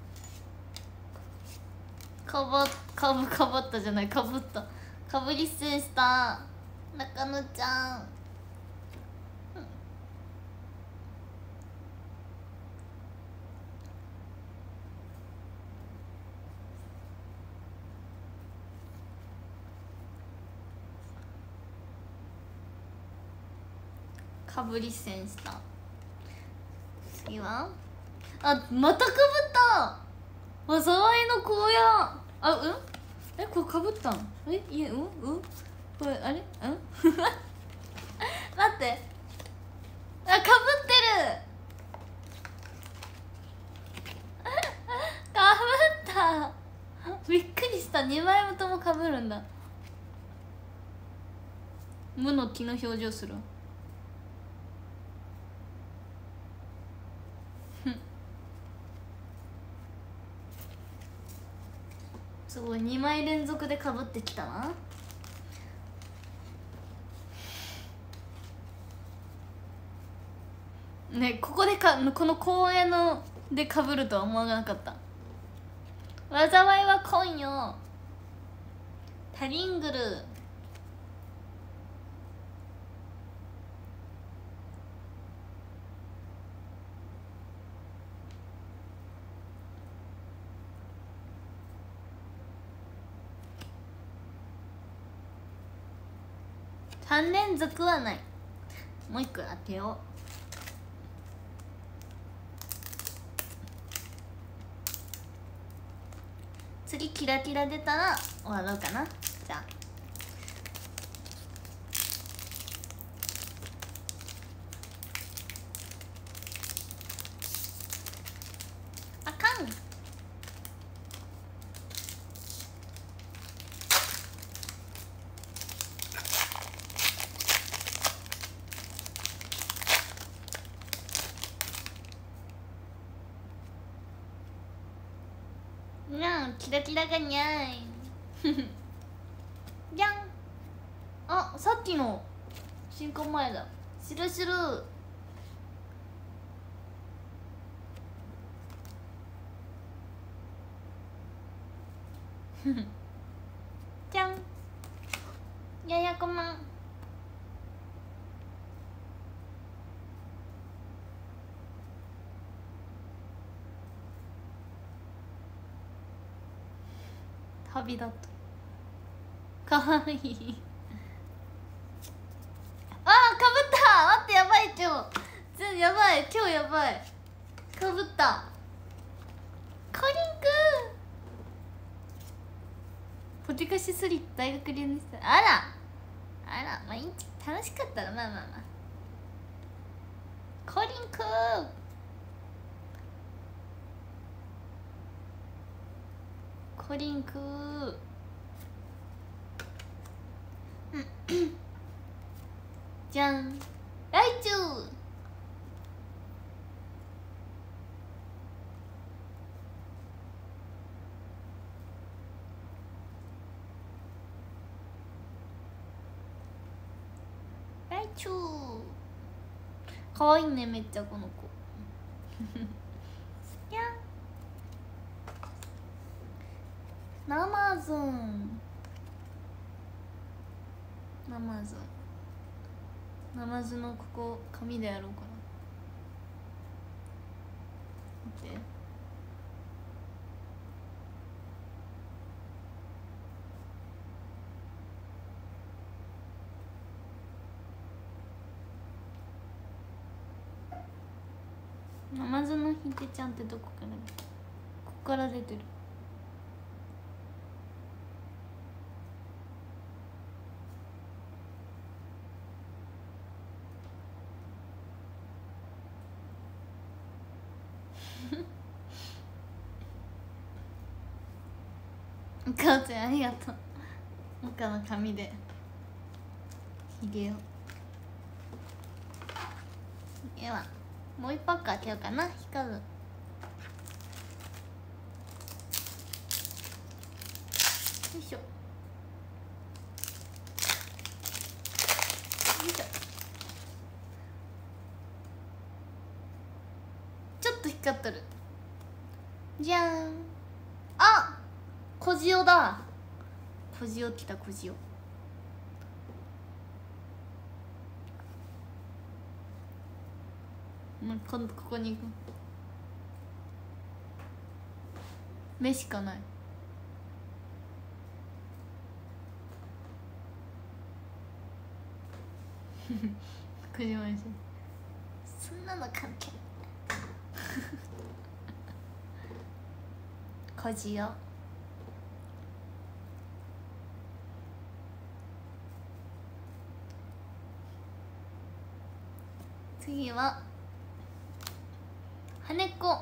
かばかぶかばったじゃない、かぶった、かぶり失礼した。中野ちゃん、かぶり戦した。次はあ、またかぶった。災いの荒野。あ、うんえ、これかぶったん？え、いえ、うんうんこれ、あれうん待って、あ、かぶってるかぶったびっくりした。にまいともかぶるんだ。無の気の表情する。すごい、にまい連続でかぶってきたな。ね、ここでかこの公園のでかぶるとは思わなかった。災いは今夜タリングル。さん連続はない。もう一個当てよう。次キラキラ出たら終わろうかな。じゃああかん。 んキラキラがにゃいじゃん。あ、さっきの進行前だ。しるしるじゃん。ややこまん。旅立ったかわいいあー、かぶった待って、やばい今日全やばい今日やばいかぶったコリンくんポテカシスリップ大学留年したあらあら毎日楽しかったらまあまあまあコリンくんコリンくんじゃんライチュウライチュウかわいいねめっちゃこの子やんナマズンナマズンナマズのここ紙でやろうかな見てナマズのひでちゃんってどこからここから出てるお母ちゃんありがとう赤の紙でひげをではもう一パック開けようかな光るよいしょよいしょちょっと光っとるじゃーんあ小塩だ小塩来た小塩もう今度ここに行く目しかない小島にしそんなの関係小塩次は羽子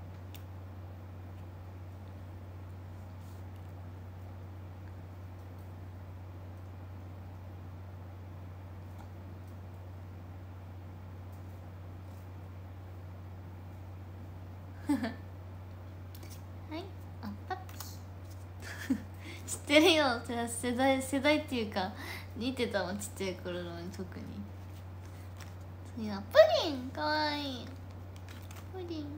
はいあパピ知ってるよじゃあ世代世代っていうか似てたもんちっちゃい頃のに特に次はプリンかわいいプリン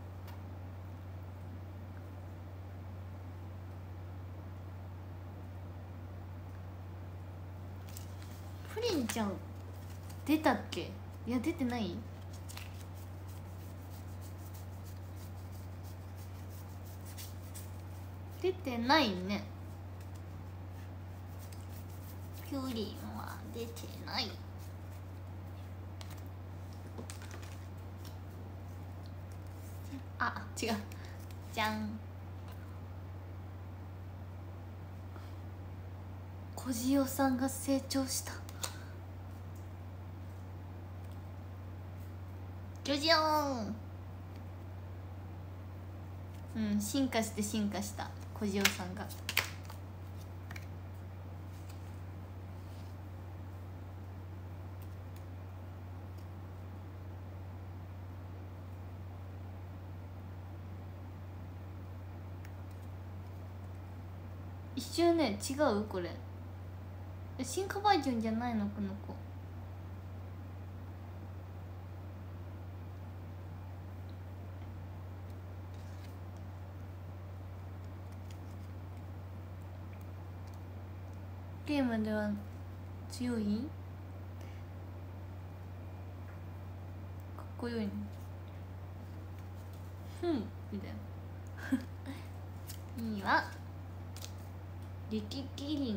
プリンちゃん出たっけいや出てない出てないねプリンは出てないあ違うじゃん小塩さんが成長したジョジョーンうん進化して進化した小塩さんが一周ね、違うこれ進化バージョンじゃないのこの子。ゲームでは強い？かっこよいね。ふんみたいないいわ。リキキリン。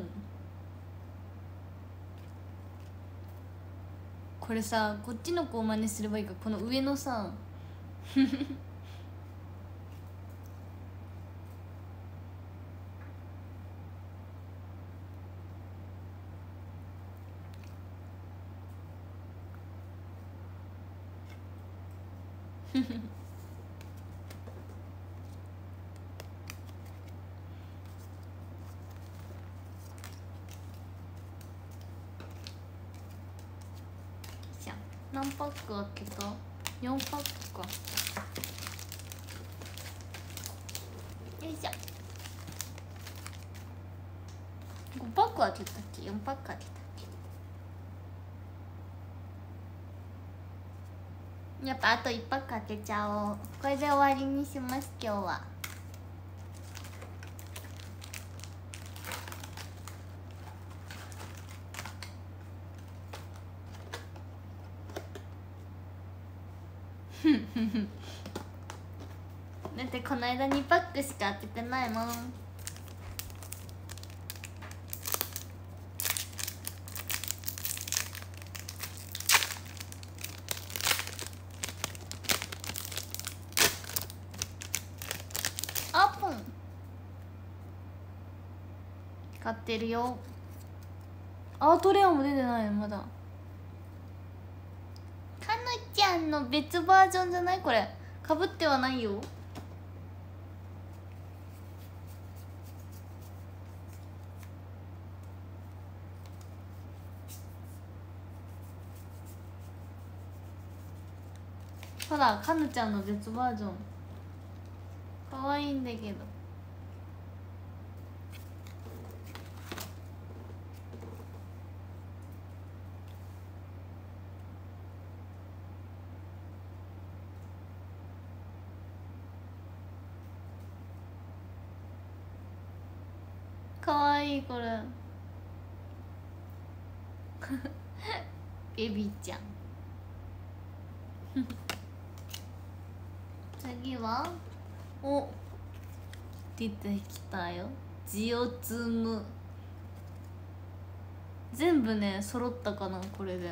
これさ、こっちの子を真似すればいいか。この上のさ何パック開けた？よんパックか。よいしょ。ごパック開けたっけ？よんパック開けたっけ？やっぱあといちパック開けちゃおう。これで終わりにします。今日はだってこの間にパックしか開けてないもん。オープン。買ってるよ。アートレアも出てないよまだ。かのちゃんの別バージョンじゃないこれ。かぶってはないよ。ほらかのちゃんの別バージョンかわいいんだけど。かわいいこれベビーちゃん次はお出てきたよ。ジオツム全部ね揃ったかなこれで。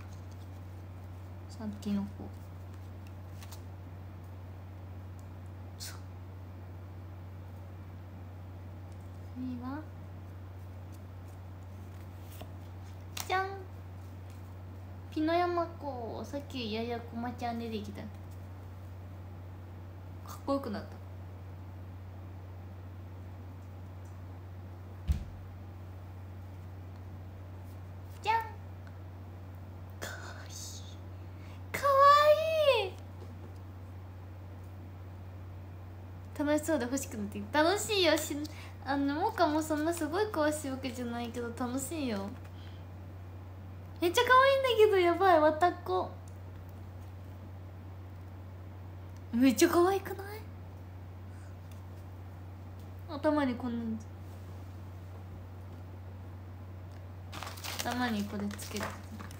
さっきの子次はじゃんピノヤマコ。さっきややこまちゃん出てきた。かっこよくなった。じゃんかわいいかわいい。楽しそうで欲しくなってきた。楽しいよ。しあのモカもそんなすごい詳しいわけじゃないけど楽しいよ。めっちゃ可愛いんだけど。やばいわたっこめっちゃ可愛くない？頭にこんなん頭にこれつけて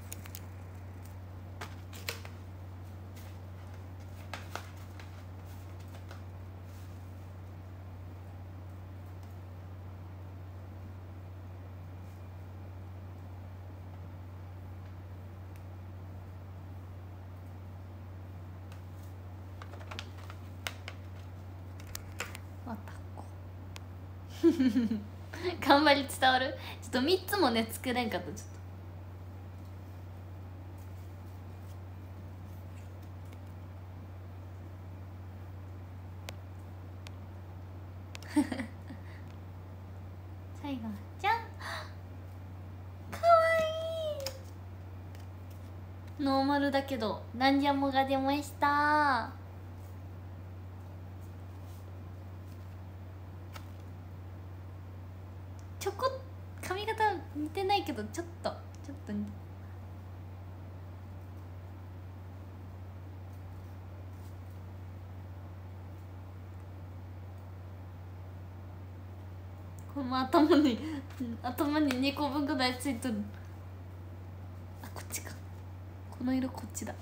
わたっこ頑張り伝わる。ちょっとみっつもね作れんかった。ちょっと最後じゃんかわいい。ノーマルだけどなんじゃもが出ました。 ちょこ髪型似てないけどちょっとちょっと似てこの頭に頭ににこぶんぐらいついとる。あ、こっちか。この色こっちだ。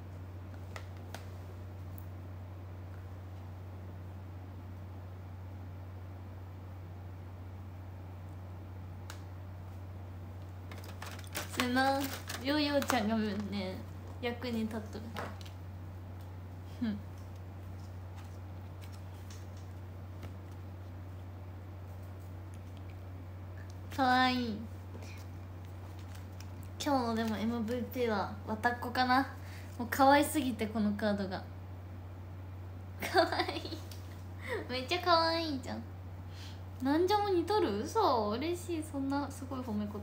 それな、ヨーヨーちゃんがね役に立っとる。ふん。かわいい。今日のでも エムブイピー はわたっこかな。もう可愛すぎてこのカードがかわいいめっちゃかわいいじゃん。なんじゃも似とる。嘘、嬉しい。そんなすごい褒め言葉。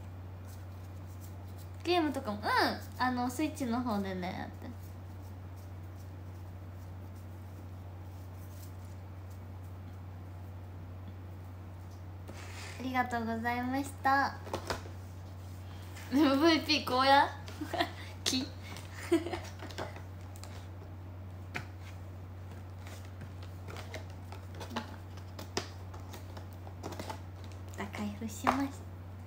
ゲームとかもうんあのスイッチの方でねやって。ありがとうございました。 エムブイピー こうや木開封します。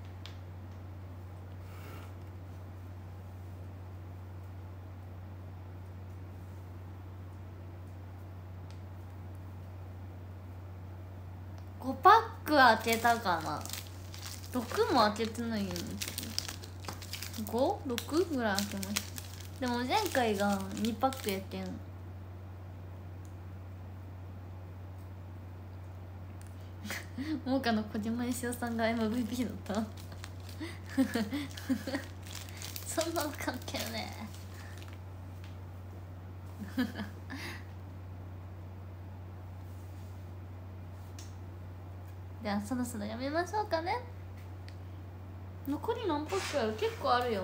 ごパック開けたかな。ろくも開けてないよね。ご、ろくぐらい開けました。でも前回がにパックやってん。モーカの小島よしおさんが エムブイピー だったそんなの関係ねえじゃあそろそろやめましょうかね。残り何パックある？結構あるよ。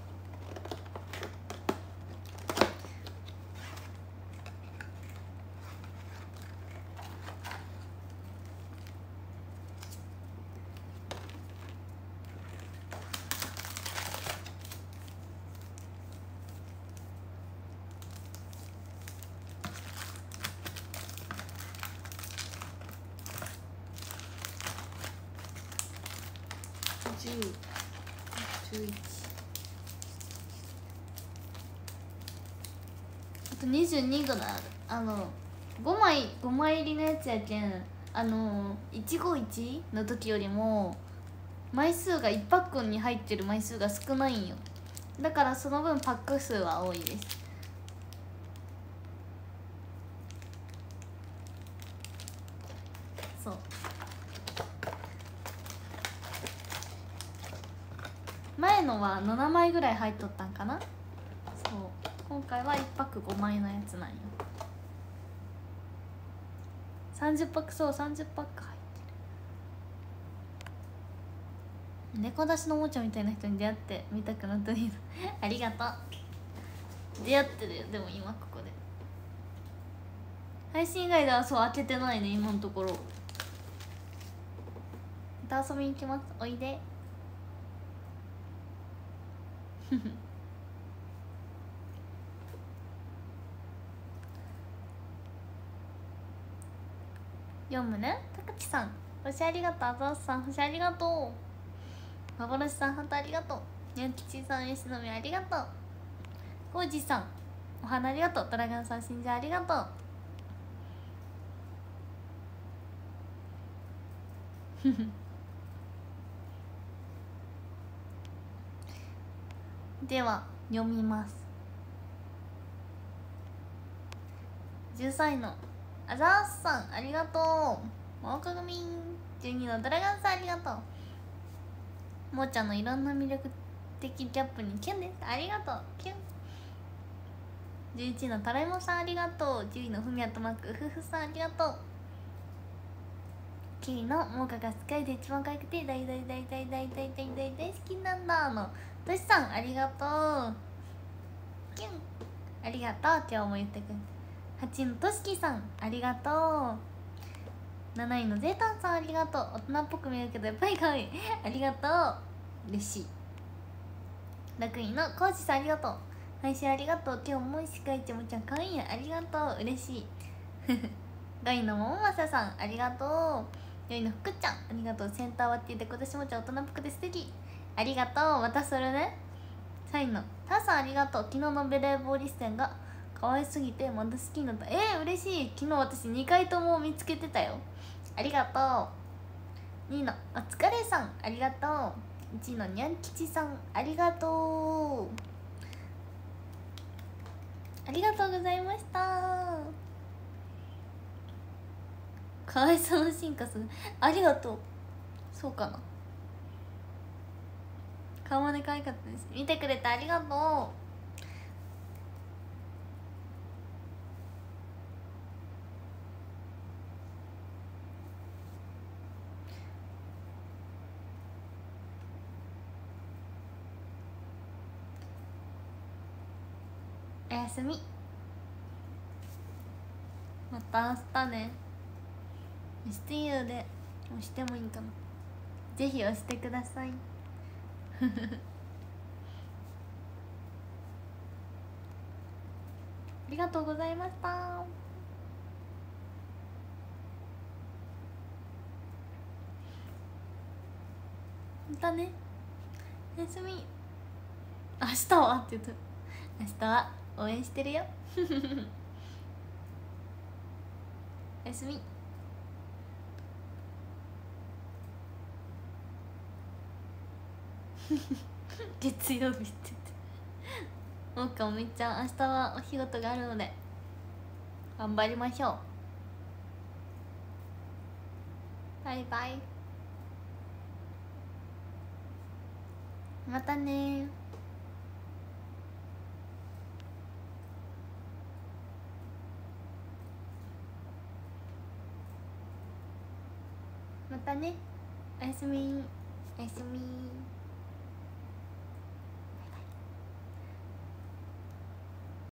じゅう、じゅういち、あとにじゅうにぐらいある。あのごまいごまい入りのやつやけん、あのいちごいちの時よりも枚数がいちパックに入ってる枚数が少ないんよ。だからその分パック数は多いです。そう、前のはななまいぐらい入っとったんかな。そう、今回はいちパックごまいのやつなんよ。さんじゅっパック、そうさんじゅっパック入ってる。猫出しのおもちゃみたいな人に出会ってみたくなったいいのありがとう。出会ってるよ。でも今ここで配信以外ではそう開けてないね今のところ。また遊びに行きます。おいで読むね。たかちさん星ありがとう。あざすさん星ありがとう。幻さんハートありがとう。にゃんきちさん吉野みありがとう。こうじさんお花ありがとう。ドラガンさん信者ありがとうでは読みます。じゅうさんいのあざーすさんありがとう。もうかぐみん。じゅうにのドラガンさんありがとう。もーちゃんのいろんな魅力的ギャップにキュンです。ありがとうキュン。じゅういちいのたらいもさんありがとう。じゅういのふみやとまくふふさんありがとう。きゅういのもーかが世界で一番可愛くて大大大大大大大大大好きなんだのとしさんありがとうキュン。ありがとう今日も言ってくれて。はちいのとしきさんありがとう。 なないのゼータンさんありがとう。大人っぽく見えるけどやっぱり可愛いありがとう、嬉しい。ろくいのコウジさんありがとう。配信ありがとう。今日もしかいちもちゃん可愛いや、ありがとう、嬉しいごいのももまささんありがとう。よいの福ちゃんありがとう。センター割っていて今年もちゃん大人っぽくて素敵、ありがとう。またそれね。さいのターさんありがとう。昨日のベレー帽リステンが可愛すぎてまた好きになった。えー、嬉しい。昨日私にかいとも見つけてたよ、ありがとう。にいのお疲れさんありがとう。いちいのにゃん吉さんありがとう。ありがとうございました。かわいそうの進化する、ありがとう。そうかな、顔まで可愛かったです。見てくれてありがとう。おやすみ。また明日ね。ミスティーユで押してもいいかな、ぜひ押してくださいありがとうございました。またね、おやすみ。明日はって言った、明日は応援してるよおやすみ月曜日って言ってもうかおみちゃん明日はお仕事があるので頑張りましょう。バイバイ、またね。またね、おやすみ、おやすみ。